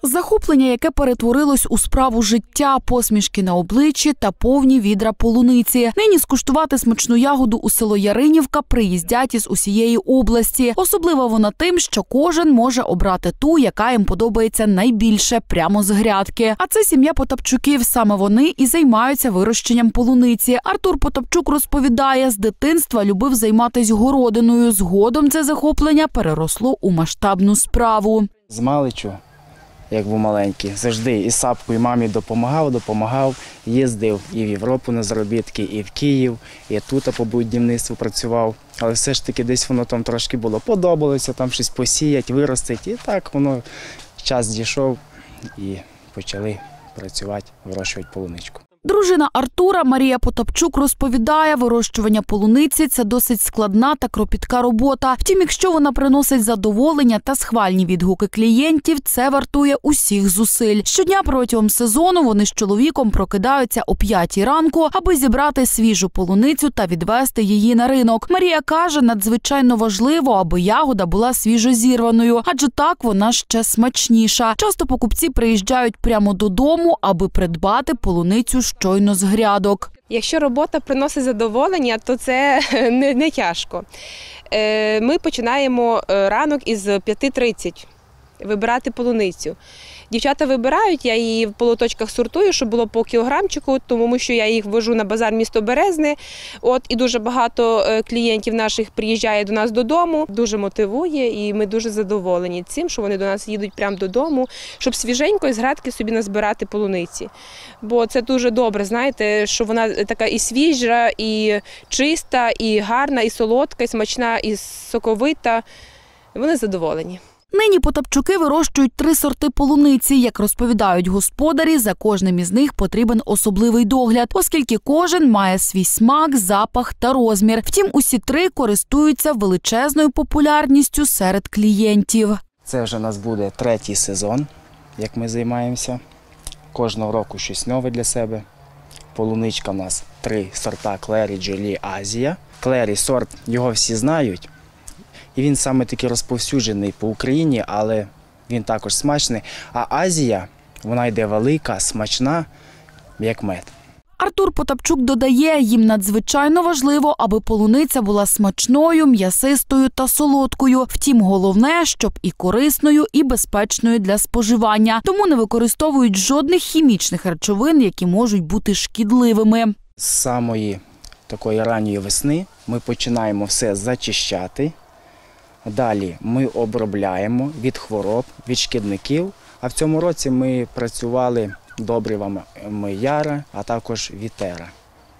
Захоплення, яке перетворилось у справу життя, посмішки на обличчі та повні відра полуниці. Нині скуштувати смачну ягоду у село Яринівка приїздять із усієї області. Особлива вона тим, що кожен може обрати ту, яка їм подобається найбільше, прямо з грядки. А це сім'я Потапчуків. Саме вони і займаються вирощенням полуниці. Артур Потапчук розповідає, з дитинства любив займатися городиною. Згодом це захоплення переросло у масштабну справу. З маличу, як був маленький, завжди із сапкою мамі допомагав, їздив і в Європу на заробітки, і в Київ, і тут по будівництву працював. Але все ж таки десь воно там трошки було подобалося, там щось посіяти, виростити. І так воно час дійшов і почали працювати, вирощувати полуничку. Дружина Артура Марія Потапчук розповідає, вирощування полуниці – це досить складна та кропітка робота. Втім, якщо вона приносить задоволення та схвальні відгуки клієнтів, це вартує усіх зусиль. Щодня протягом сезону вони з чоловіком прокидаються о 5 ранку, аби зібрати свіжу полуницю та відвезти її на ринок. Марія каже, надзвичайно важливо, аби ягода була свіжозірваною, адже так вона ще смачніша. Часто покупці приїжджають прямо додому, аби придбати полуницю щойно з грядок. Якщо робота приносить задоволення, то це не тяжко. Ми починаємо ранок із 5:30 вибирати полуницю. Дівчата вибирають, я її в полоточках сортую, щоб було по кілограмчику, тому що я їх вожу на базар місто Березне. І дуже багато клієнтів наших приїжджає до нас додому, дуже мотивує і ми дуже задоволені цим, що вони до нас їдуть прямо додому, щоб свіженько із грядки собі назбирати полуниці. Бо це дуже добре, знаєте, що вона така і свіжа, і чиста, і гарна, і солодка, і смачна, і соковита. Вони задоволені. Нині Потапчуки вирощують 3 сорти полуниці. Як розповідають господарі, за кожним із них потрібен особливий догляд, оскільки кожен має свій смак, запах та розмір. Втім, усі 3 користуються величезною популярністю серед клієнтів. Це вже у нас буде 3-й сезон, як ми займаємося. Кожного року щось нове для себе. Полуничка у нас 3 сорта Клері, Джолі, Азія. Клері сорт, його всі знають. І він саме таки розповсюджений по Україні, але він також смачний. А Азія, вона йде велика, смачна, як мед. Артур Потапчук додає, їм надзвичайно важливо, аби полуниця була смачною, м'ясистою та солодкою. Втім, головне, щоб і корисною, і безпечною для споживання. Тому не використовують жодних хімічних речовин, які можуть бути шкідливими. З самої такої ранньої весни ми починаємо все зачищати. Далі ми обробляємо від хвороб, від шкідників. А в цьому році ми працювали добривами Яра, а також Вітера.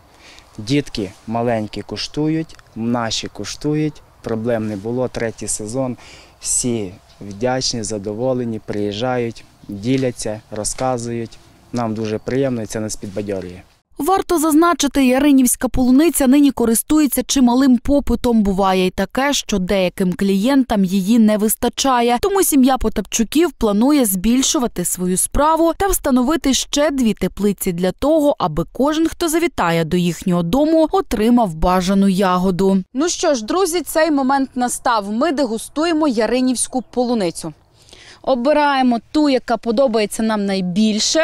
Дітки маленькі куштують, наші куштують, проблем не було. 3-й сезон, всі вдячні, задоволені, приїжджають, діляться, розказують. Нам дуже приємно і це нас підбадьорює. Варто зазначити, яринівська полуниця нині користується чималим попитом. Буває й таке, що деяким клієнтам її не вистачає. Тому сім'я Потапчуків планує збільшувати свою справу та встановити ще 2 теплиці для того, аби кожен, хто завітає до їхнього дому, отримав бажану ягоду. Ну що ж, друзі, цей момент настав. Ми дегустуємо яринівську полуницю. Обираємо ту, яка подобається нам найбільше.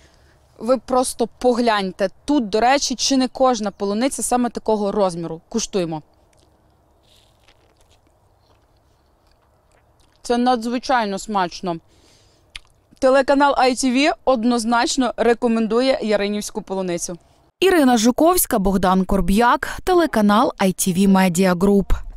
Ви просто погляньте. Тут, до речі, чи не кожна полуниця саме такого розміру. Куштуємо. Це надзвичайно смачно. Телеканал ITV однозначно рекомендує яринівську полуницю. Ірина Жуковська, Богдан Корб'як, телеканал ITV Media Group.